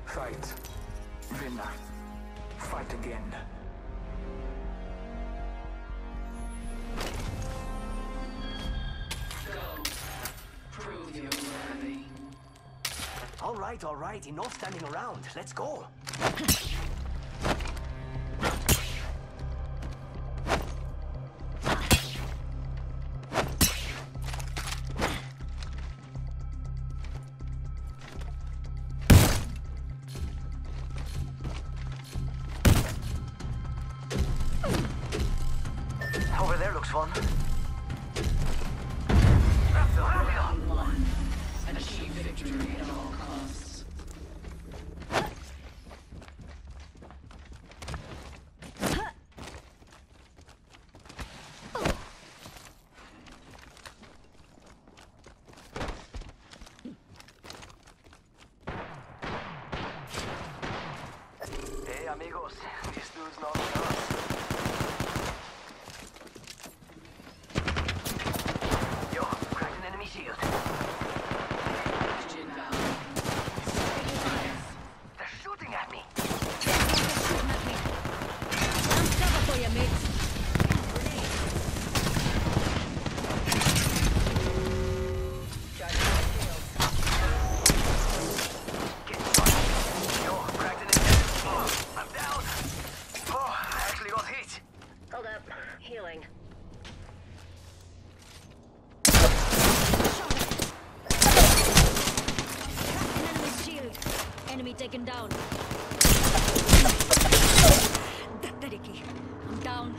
Fight. Winner. Fight again. Go. Prove you're worthy. All right. Enough standing around. Let's go. Over there looks fun. Round one. Achieve victory at all costs. Hey, amigos. This dude's not with us. Yo, cracked an enemy shield. Jin Valley. They're shooting at me. I'm cover for you, mates. Getting spotted. Yo, cracked an enemy. Oh, I'm down. Oh, I actually got hit. Hold up. Healing. An enemy shield. Enemy taken down. That Dereki. I'm down.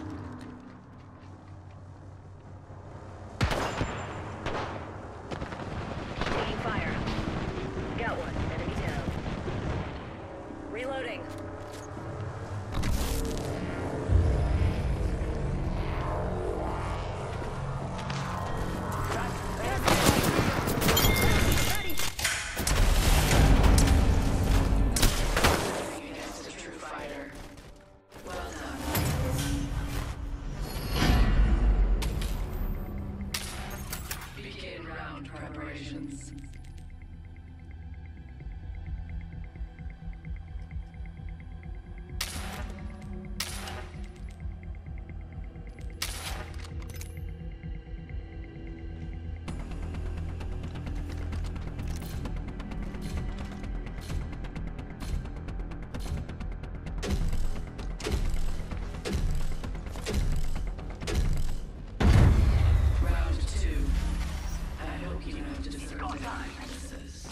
Taking fire. Got one. Enemy down. Reloading. Against a true fighter. Well done. Begin round preparations. Round two. I hope you don't deserve the practices.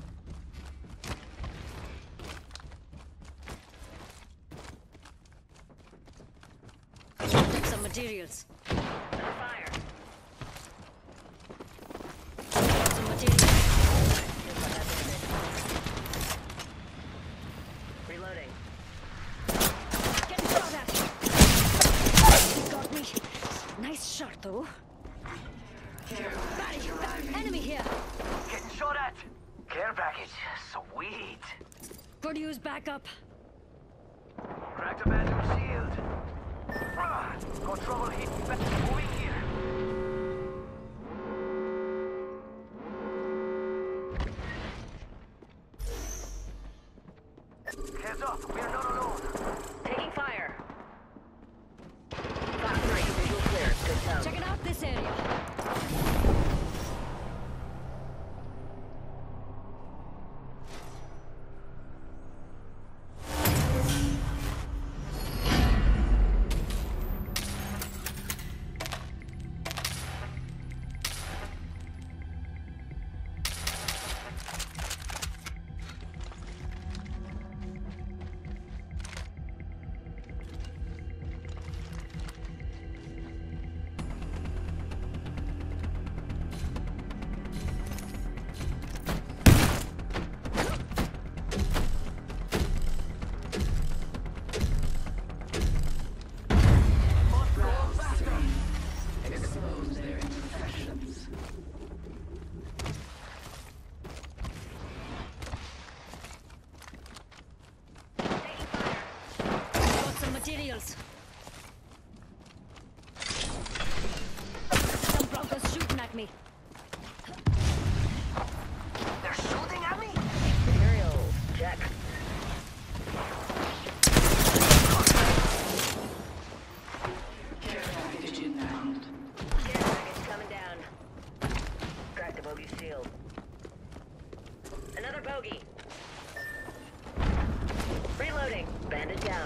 Take some materials. Under fire. Some materials. Here's what happened. Reloading. Getting shot at. You got me. Nice shot, though. Batty, enemy here. Getting shot at. Care package. Sweet. Could use backup. Cracked a battle shield. Got trouble hitting back. Moving here. Heads up, we're not alone. Taking fire. Top 3. Visual clear. Good sound. Checking out this area. materials. Some Broncos shooting at me. They're shooting at me? Materials, check. Another bogey. Reloading. Bandit down.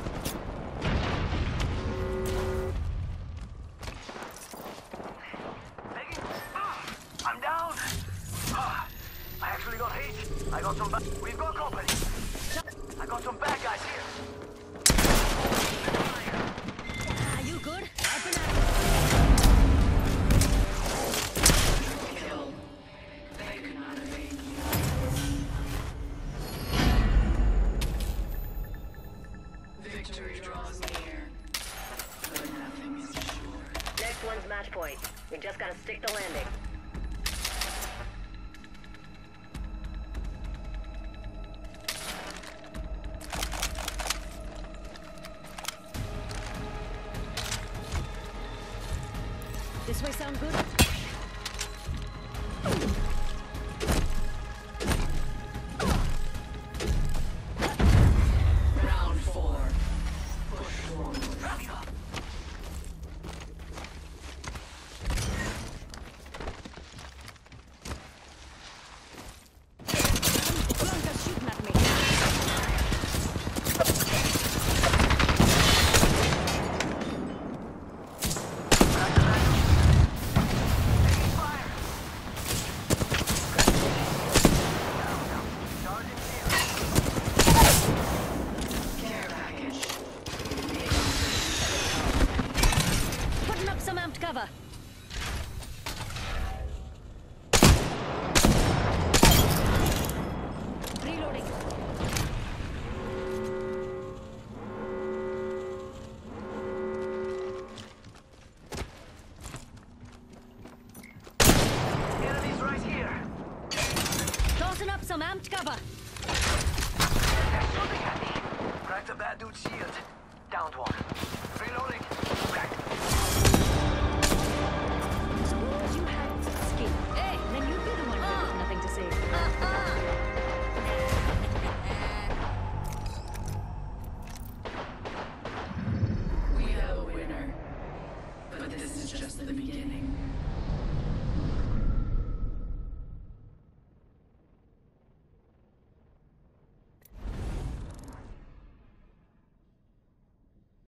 Megan? I'm down. I actually got hit. I got some we've got company. I got some bad guys here. Are you good? I've been Kill. They cannot evade you. Victory draws near, but nothing is assured. Next one's match point. We just gotta stick the landing. This way sound good? Round 4. Push forward. Blanca's shooting at me. Care package. Putting up some amped cover. Reloading. Enemies right here. Tossing up some amped cover. They're shooting at me. Cracked a bad dude's shield. Downed one. Reloading. Cracked. Suppose you had skin. Hey, then you'd be the one with nothing to say. We have a winner, but this is just the beginning.